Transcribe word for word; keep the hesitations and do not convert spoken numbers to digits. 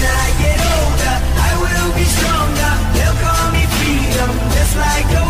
I get older, I will be stronger. They'll call me freedom, just like a